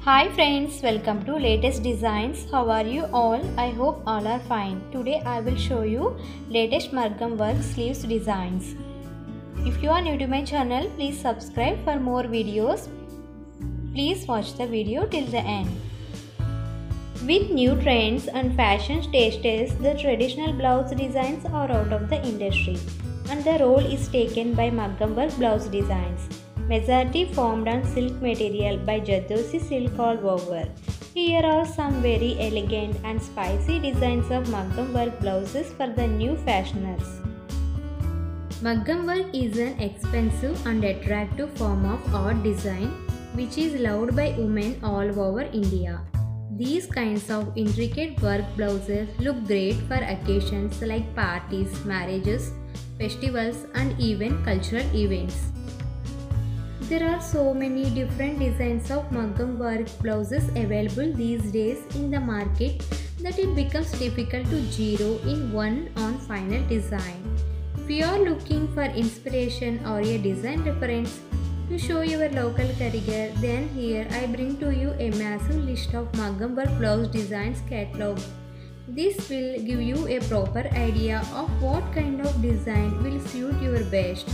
Hi friends, welcome to latest designs. How are you all? I hope all are fine. Today I will show you latest Maggam work sleeves designs. If you are new to my channel, please subscribe for more videos. Please watch the video till the end. With new trends and fashion tastes, the traditional blouse designs are out of the industry and the role is taken by Maggam work blouse designs. Majority formed on silk material by Jardosi silk all over. Here are some very elegant and spicy designs of Maggam work blouses for the new fashioners. Maggam work is an expensive and attractive form of art design which is loved by women all over India. These kinds of intricate work blouses look great for occasions like parties, marriages, festivals and even cultural events. There are so many different designs of Maggam work blouses available these days in the market that it becomes difficult to zero in one on final design. If you are looking for inspiration or a design reference to show your local career, then here I bring to you a massive list of Maggam work blouse designs catalog. This will give you a proper idea of what kind of design will suit your best.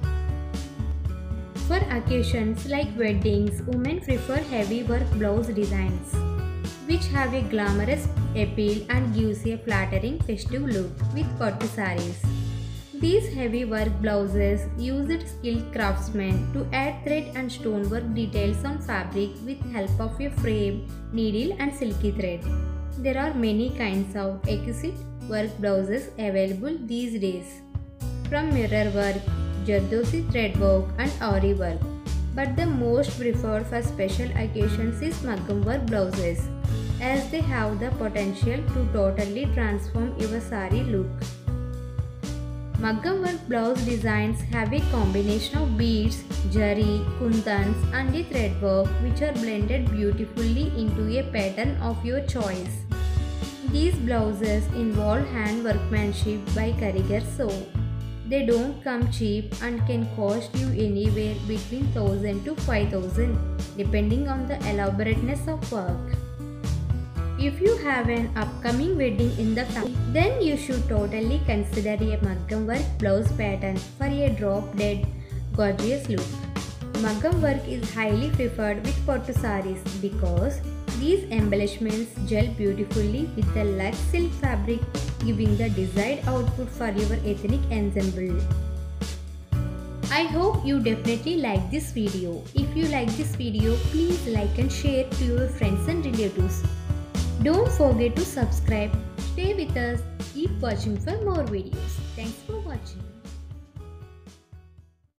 For occasions like weddings, women prefer heavy work blouse designs, which have a glamorous appeal and gives a flattering festive look with pattu sarees. These heavy work blouses used skilled craftsmen to add thread and stonework details on fabric with help of a frame, needle and silky thread. There are many kinds of exquisite work blouses available these days, from mirror work, Jardosi thread work and Ari work, but the most preferred for special occasions is Maggam work blouses, as they have the potential to totally transform your saree look. Maggam work blouse designs have a combination of beads, jari, kundans and a thread work which are blended beautifully into a pattern of your choice. These blouses involve hand workmanship by karigars, so they don't come cheap and can cost you anywhere between 1000 to 5000 depending on the elaborateness of work. If you have an upcoming wedding in the family, then you should totally consider a Maggam work blouse pattern for a drop-dead gorgeous look. Maggam work is highly preferred with pattu sarees because these embellishments gel beautifully with the luxe silk fabric, giving the desired output for your ethnic ensemble. I hope you definitely like this video. If you like this video, please like and share to your friends and relatives. Don't forget to subscribe. Stay with us. Keep watching for more videos. Thanks for watching.